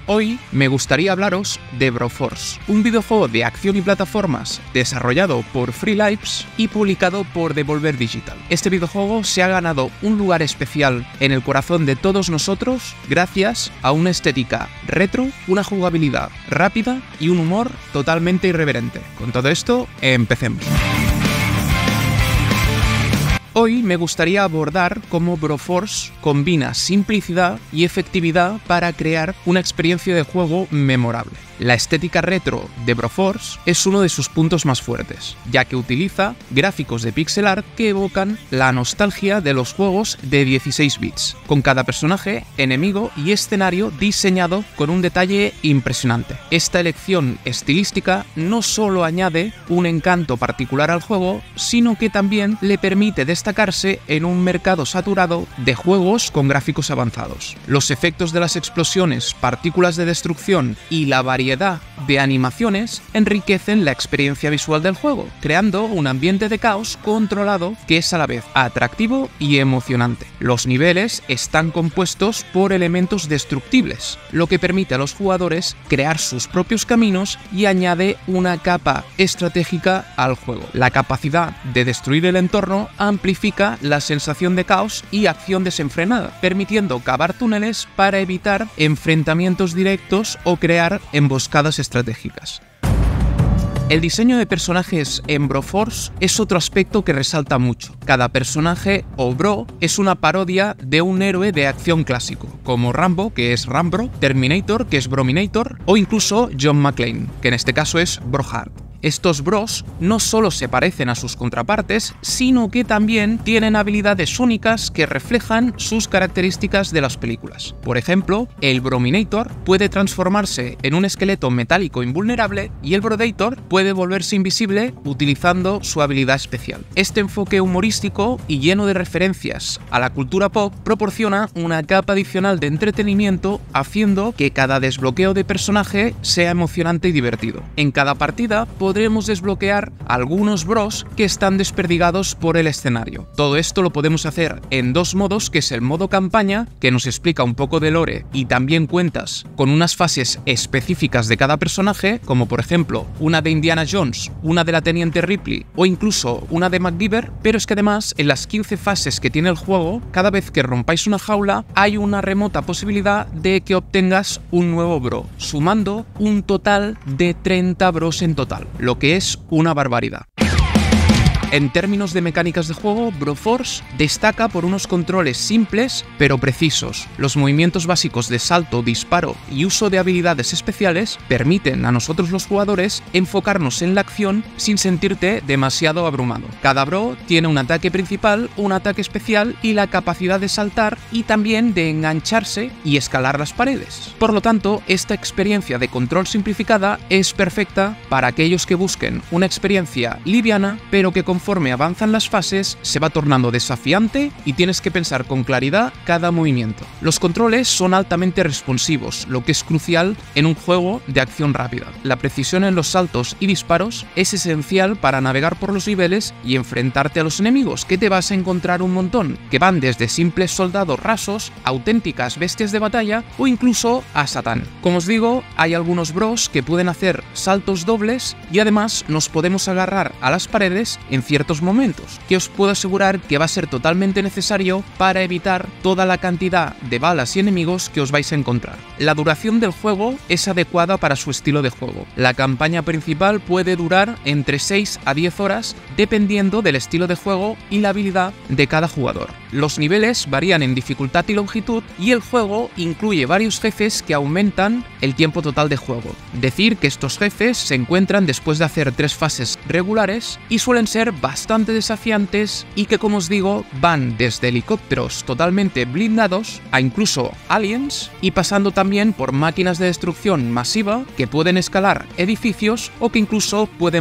Hoy me gustaría hablaros de Broforce, un videojuego de acción y plataformas desarrollado por Free Lives y publicado por Devolver Digital. Este videojuego se ha ganado un lugar especial en el corazón de todos nosotros gracias a una estética retro, una jugabilidad rápida y un humor totalmente irreverente. Con todo esto, empecemos. Hoy me gustaría abordar cómo Broforce combina simplicidad y efectividad para crear una experiencia de juego memorable. La estética retro de Broforce es uno de sus puntos más fuertes, ya que utiliza gráficos de pixel art que evocan la nostalgia de los juegos de 16 bits, con cada personaje, enemigo y escenario diseñado con un detalle impresionante. Esta elección estilística no solo añade un encanto particular al juego, sino que también le permite destacarse en un mercado saturado de juegos con gráficos avanzados. Los efectos de las explosiones, partículas de destrucción y la variedad de animaciones enriquecen la experiencia visual del juego, creando un ambiente de caos controlado que es a la vez atractivo y emocionante. Los niveles están compuestos por elementos destructibles, lo que permite a los jugadores crear sus propios caminos y añade una capa estratégica al juego. La capacidad de destruir el entorno amplifica la sensación de caos y acción desenfrenada, permitiendo cavar túneles para evitar enfrentamientos directos o crear emboscadas estratégicas. El diseño de personajes en Broforce es otro aspecto que resalta mucho. Cada personaje o bro es una parodia de un héroe de acción clásico, como Rambo, que es Rambro, Terminator, que es Brominator, o incluso John McClane, que en este caso es Brohard. Estos bros no solo se parecen a sus contrapartes, sino que también tienen habilidades únicas que reflejan sus características de las películas. Por ejemplo, el Brominator puede transformarse en un esqueleto metálico invulnerable y el Brodator puede volverse invisible utilizando su habilidad especial. Este enfoque humorístico y lleno de referencias a la cultura pop proporciona una capa adicional de entretenimiento, haciendo que cada desbloqueo de personaje sea emocionante y divertido. En cada partida podremos desbloquear algunos bros que están desperdigados por el escenario. Todo esto lo podemos hacer en dos modos, que es el modo campaña, que nos explica un poco de lore y también cuentas con unas fases específicas de cada personaje, como por ejemplo una de Indiana Jones, una de la Teniente Ripley o incluso una de MacGyver, pero es que además en las 15 fases que tiene el juego, cada vez que rompáis una jaula hay una remota posibilidad de que obtengas un nuevo bro, sumando un total de 30 bros en total, lo que es una barbaridad. En términos de mecánicas de juego, Broforce destaca por unos controles simples pero precisos. Los movimientos básicos de salto, disparo y uso de habilidades especiales permiten a nosotros los jugadores enfocarnos en la acción sin sentirte demasiado abrumado. Cada bro tiene un ataque principal, un ataque especial y la capacidad de saltar y también de engancharse y escalar las paredes. Por lo tanto, esta experiencia de control simplificada es perfecta para aquellos que busquen una experiencia liviana pero que conforme avanzan las fases se va tornando desafiante y tienes que pensar con claridad cada movimiento. Los controles son altamente responsivos, lo que es crucial en un juego de acción rápida. La precisión en los saltos y disparos es esencial para navegar por los niveles y enfrentarte a los enemigos, que te vas a encontrar un montón, que van desde simples soldados rasos, auténticas bestias de batalla o incluso a Satán. Como os digo, hay algunos bros que pueden hacer saltos dobles y además nos podemos agarrar a las paredes en ciertos momentos, que os puedo asegurar que va a ser totalmente necesario para evitar toda la cantidad de balas y enemigos que os vais a encontrar. La duración del juego es adecuada para su estilo de juego. La campaña principal puede durar entre 6 a 10 horas dependiendo del estilo de juego y la habilidad de cada jugador. Los niveles varían en dificultad y longitud y el juego incluye varios jefes que aumentan el tiempo total de juego. Decir que estos jefes se encuentran después de hacer 3 fases regulares y suelen ser bastante desafiantes y que, como os digo, van desde helicópteros totalmente blindados a incluso aliens y pasando también por máquinas de destrucción masiva que pueden escalar edificios o que incluso pueden volar.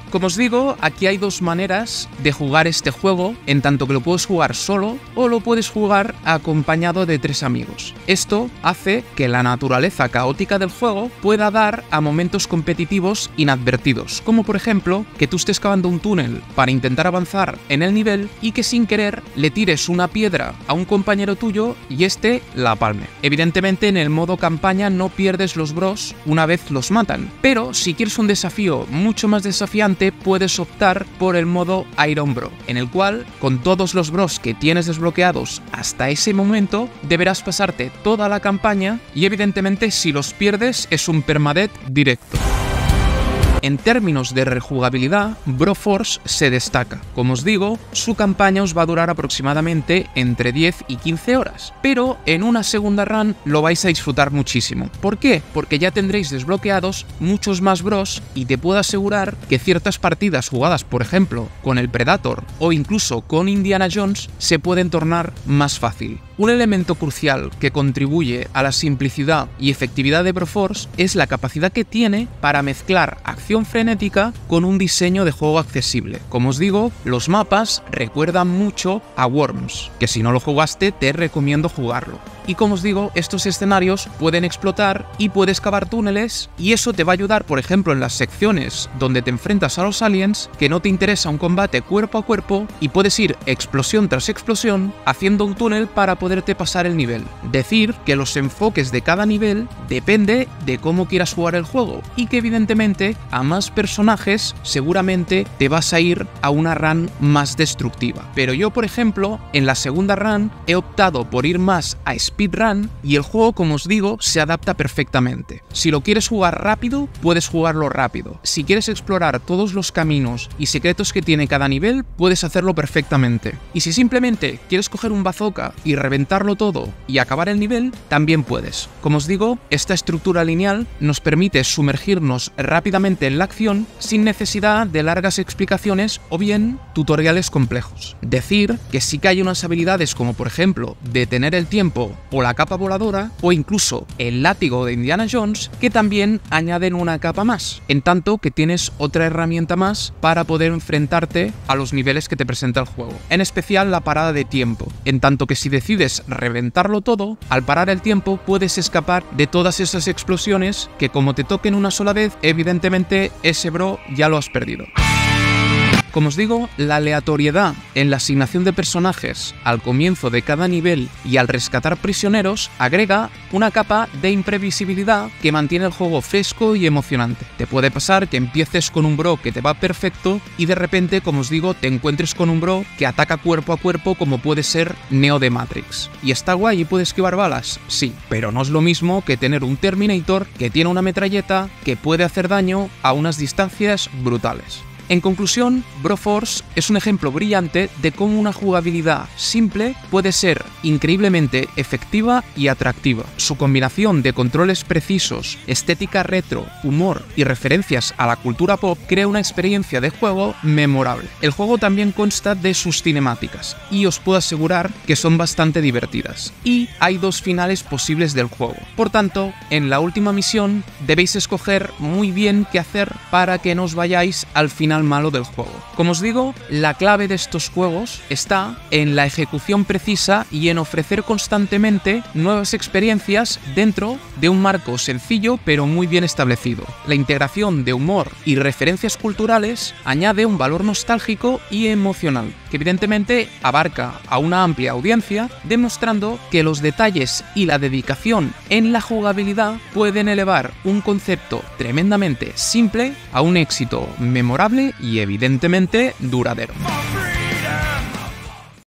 Como os digo, aquí hay dos maneras de jugar este juego, en tanto que lo puedes jugar solo o lo puedes jugar acompañado de 3 amigos. Esto hace que la naturaleza caótica del juego pueda dar a momentos competitivos inadvertidos, como por ejemplo que tú estés cavando un túnel para intentar avanzar en el nivel y que sin querer le tires una piedra a un compañero tuyo y este la palme. Evidentemente en el modo campaña no pierdes los bros una vez los matan, pero si quieres un desafío mucho más desafiante puedes optar por el modo Iron Bro, en el cual con todos los bros que tienes desbloqueados hasta ese momento deberás pasarte toda la campaña y evidentemente si los pierdes es un permadeath directo. En términos de rejugabilidad, Broforce se destaca. Como os digo, su campaña os va a durar aproximadamente entre 10 y 15 horas, pero en una segunda run lo vais a disfrutar muchísimo. ¿Por qué? Porque ya tendréis desbloqueados muchos más bros y te puedo asegurar que ciertas partidas jugadas, por ejemplo, con el Predator o incluso con Indiana Jones, se pueden tornar más fácil. Un elemento crucial que contribuye a la simplicidad y efectividad de Broforce es la capacidad que tiene para mezclar acción frenética con un diseño de juego accesible. Como os digo, los mapas recuerdan mucho a Worms, que si no lo jugaste te recomiendo jugarlo. Y como os digo, estos escenarios pueden explotar y puedes cavar túneles y eso te va a ayudar, por ejemplo, en las secciones donde te enfrentas a los aliens, que no te interesa un combate cuerpo a cuerpo y puedes ir explosión tras explosión haciendo un túnel para poderte pasar el nivel. Decir que los enfoques de cada nivel depende de cómo quieras jugar el juego y que evidentemente a más personajes seguramente te vas a ir a una run más destructiva. Pero yo, por ejemplo, en la segunda run he optado por ir más a speedrun y el juego, como os digo, se adapta perfectamente. Si lo quieres jugar rápido, puedes jugarlo rápido. Si quieres explorar todos los caminos y secretos que tiene cada nivel, puedes hacerlo perfectamente. Y si simplemente quieres coger un bazooka y reventarlo todo y acabar el nivel, también puedes. Como os digo, esta estructura lineal nos permite sumergirnos rápidamente en la acción sin necesidad de largas explicaciones o bien tutoriales complejos. Decir que sí que hay unas habilidades como por ejemplo detener el tiempo o la capa voladora o incluso el látigo de Indiana Jones que también añaden una capa más, en tanto que tienes otra herramienta más para poder enfrentarte a los niveles que te presenta el juego, en especial la parada de tiempo, en tanto que si decides reventarlo todo, al parar el tiempo puedes escapar de todas esas explosiones que como te toquen una sola vez, evidentemente ese bro ya lo has perdido. Como os digo, la aleatoriedad en la asignación de personajes al comienzo de cada nivel y al rescatar prisioneros agrega una capa de imprevisibilidad que mantiene el juego fresco y emocionante. Te puede pasar que empieces con un bro que te va perfecto y de repente, como os digo, te encuentres con un bro que ataca cuerpo a cuerpo como puede ser Neo de Matrix. ¿Y está guay y puede esquivar balas? Sí, pero no es lo mismo que tener un Terminator que tiene una metralleta que puede hacer daño a unas distancias brutales. En conclusión, Broforce es un ejemplo brillante de cómo una jugabilidad simple puede ser increíblemente efectiva y atractiva. Su combinación de controles precisos, estética retro, humor y referencias a la cultura pop crea una experiencia de juego memorable. El juego también consta de sus cinemáticas y os puedo asegurar que son bastante divertidas. Y hay 2 finales posibles del juego. Por tanto, en la última misión debéis escoger muy bien qué hacer para que no os vayáis al final malo del juego. Como os digo, la clave de estos juegos está en la ejecución precisa y en ofrecer constantemente nuevas experiencias dentro de un marco sencillo pero muy bien establecido. La integración de humor y referencias culturales añade un valor nostálgico y emocional, que evidentemente abarca a una amplia audiencia, demostrando que los detalles y la dedicación en la jugabilidad pueden elevar un concepto tremendamente simple a un éxito memorable y evidentemente duradero.